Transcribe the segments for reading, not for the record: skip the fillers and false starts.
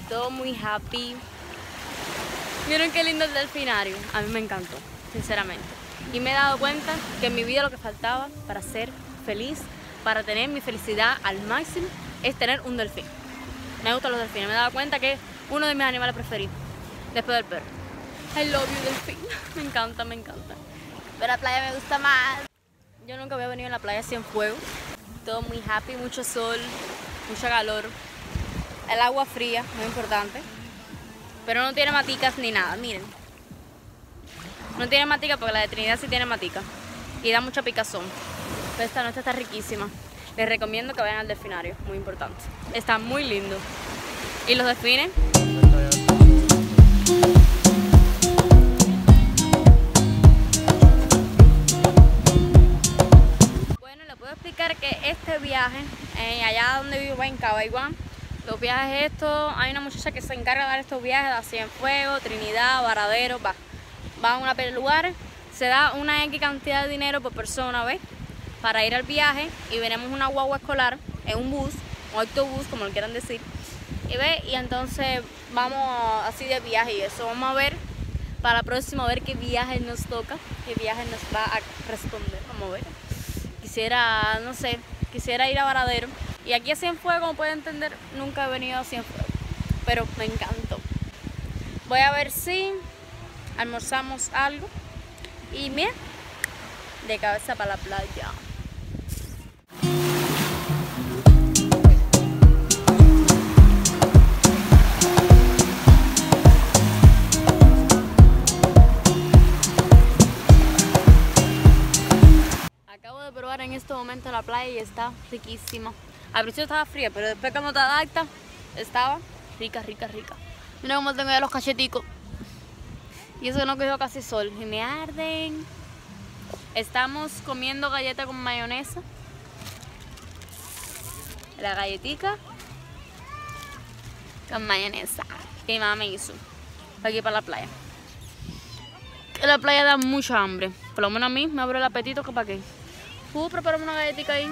todo muy happy. Miren qué lindo el delfinario, a mí me encantó, sinceramente. Y me he dado cuenta que en mi vida lo que faltaba para ser feliz, para tener mi felicidad al máximo, es tener un delfín. Me gustan los delfines, me he dado cuenta que es uno de mis animales preferidos, después del perro. I love you, delfín. Me encanta, me encanta. Pero la playa me gusta más. Yo nunca había venido a la playa sin fuego. Todo muy happy, mucho sol, mucho calor. El agua fría, muy importante. Pero no tiene maticas ni nada, miren. No tiene matica porque la de Trinidad sí tiene matica. Y da mucha picazón. Pero esta noche está riquísima. Les recomiendo que vayan al delfinario, muy importante. Está muy lindo. ¿Y los delfines? Bueno, les puedo explicar que este viaje, allá donde vivo en Cabaiguán, los viajes estos, hay una muchacha que se encarga de dar estos viajes a Cienfuegos, Trinidad, Varadero, va a una pila de lugares, se da una X cantidad de dinero por persona, ¿ves? Para ir al viaje y veremos una guagua escolar en un bus, un autobús, como lo quieran decir, y entonces vamos así de viaje y eso, vamos a ver para la próxima, a ver qué viaje nos toca, qué viaje nos va a responder, vamos a ver. Quisiera, no sé, quisiera ir a Varadero. Y aquí a Cienfuegos, como pueden entender, nunca he venido a Cienfuegos, pero me encantó. Voy a ver si almorzamos algo y mira, de cabeza para la playa. Acabo de probar en este momento la playa y está riquísima. Al principio estaba fría, pero después cuando te adaptas, estaba rica, rica, rica. Mira cómo tengo ya los cacheticos. Y eso que no cogió casi sol. Y me arden. Estamos comiendo galleta con mayonesa. La galletica con mayonesa que mi mamá me hizo aquí para la playa. Que la playa da mucha hambre. Por lo menos a mí me abre el apetito que para qué. ¿Puedo prepararme una galletita ahí?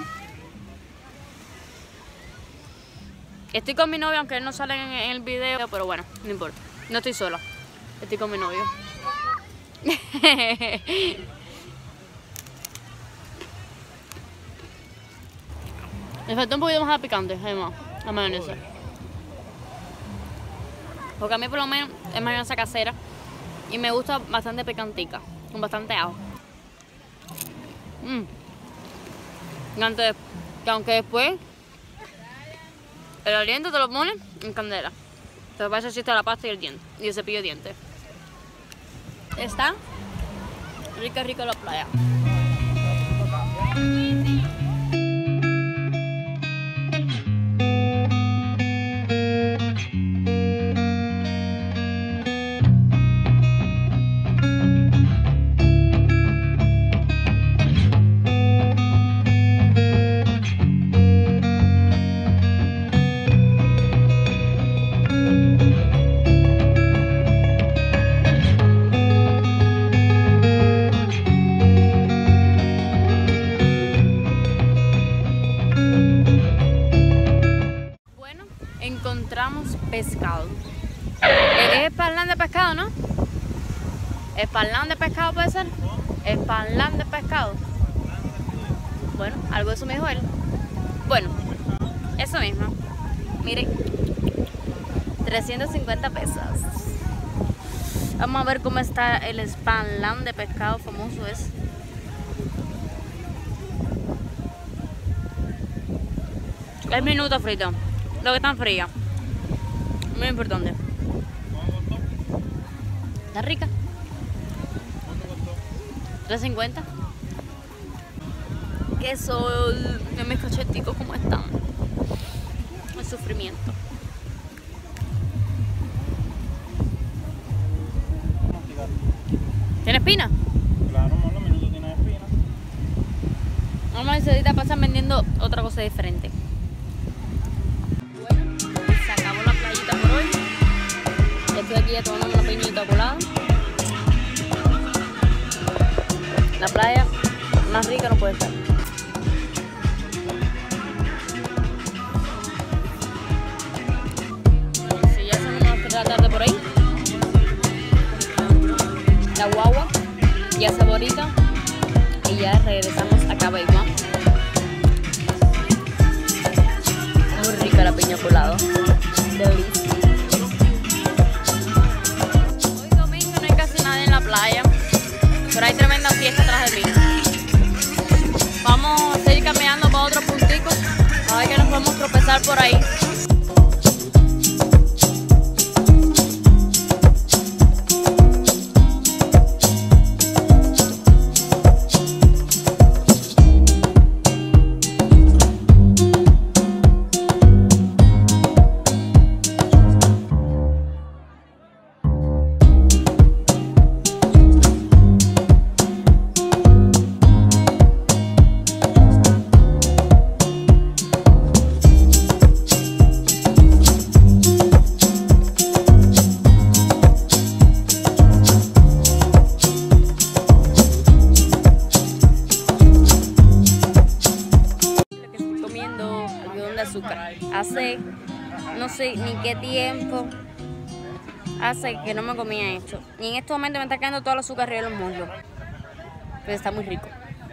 Estoy con mi novio, aunque él no sale en el video, pero bueno, no importa. No estoy sola. Estoy con mi novio. Me faltó un poquito más de picante, además, la mayonesa. Porque a mí por lo menos es mayonesa casera y me gusta bastante picantica, con bastante ajo. Aunque después el aliento te lo pones en candela. Te pasa así la pasta y el diente, y el cepillo de dientes. Está rica, rica la playa. Encontramos pescado. Es parlán de pescado, ¿no? ¿Es parlán de pescado puede ser? ¿Es parlán de pescado? Bueno, algo de eso me dijo él. Bueno, eso mismo. Miren, 350 pesos. Vamos a ver cómo está el parlán de pescado famoso ese. Es minuto frito. Lo que están frías. Muy importante. ¿Está rica? 3.50. Qué sol. Miren mis cacheticos cómo están. El sufrimiento. ¿Tiene espina? Claro, los minutos tienen espina. Vamos a ver si ahorita pasan vendiendo otra cosa diferente. Estoy aquí ya tomando una piñita colada. La playa más rica no puede ser. Si ya se favorita y ya regresamos a Cabaiguán. Muy rica la piña colada. Delicioso. Hoy domingo no hay casi nadie en la playa, pero hay tremenda fiesta atrás de mí. Vamos a seguir caminando para otro puntico, a ver que nos podemos tropezar por ahí. Hace no sé ni qué tiempo hace que no me comía esto, y en este momento me está quedando todo el azúcar arriba de los muslos, pero está muy rico.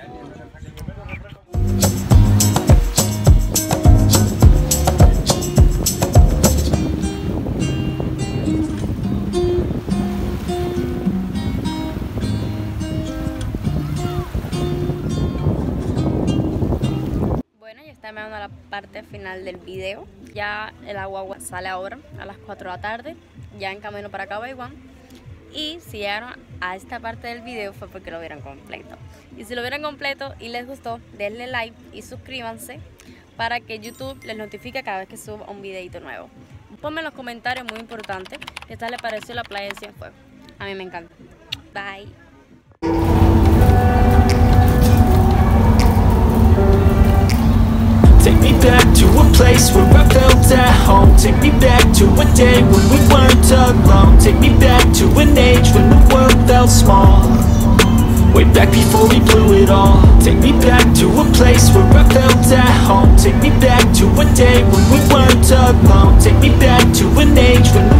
Estamos a la parte final del video. Ya el agua sale ahora a las 4 de la tarde, ya en camino para Cabaiguán. Y si llegaron a esta parte del video fue porque lo vieron completo. Y si lo vieron completo y les gustó, denle like y suscríbanse para que YouTube les notifique cada vez que suba un videito nuevo. Ponme en los comentarios, muy importante, qué tal les pareció la playa de Cienfuegos. A mí me encanta. Bye. Take me back to a place where I felt at home. Take me back to a day when we weren't alone. Take me back to an age when the world felt small. Way back before we blew it all. Take me back to a place where I felt at home. Take me back to a day when we weren't alone. Take me back to an age when